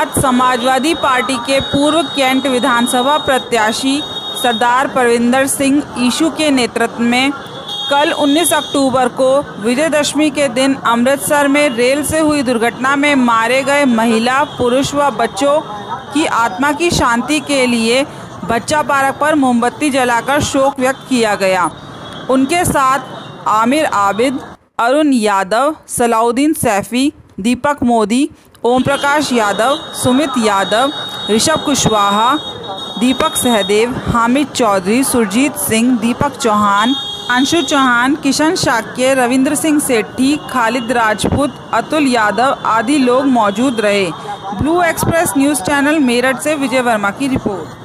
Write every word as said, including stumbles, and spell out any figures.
साथ समाजवादी पार्टी के पूर्व कैंट विधानसभा प्रत्याशी सरदार परविंदर सिंह ईशू के नेतृत्व में कल उन्नीस अक्टूबर को विजयदशमी के दिन अमृतसर में रेल से हुई दुर्घटना में मारे गए महिला, पुरुष व बच्चों की आत्मा की शांति के लिए बच्चा पार्क पर मोमबत्ती जलाकर शोक व्यक्त किया गया। उनके साथ आमिर आबिद, अरुण यादव, सलाउद्दीन सैफी, दीपक मोदी, ओम प्रकाश यादव, सुमित यादव, ऋषभ कुशवाहा, दीपक सहदेव, हामिद चौधरी, सुरजीत सिंह, दीपक चौहान, अंशु चौहान, किशन शाक्य, रविंद्र सिंह सेठी, खालिद राजपूत, अतुल यादव आदि लोग मौजूद रहे। Blue express news channel Meerut से विजय वर्मा की रिपोर्ट।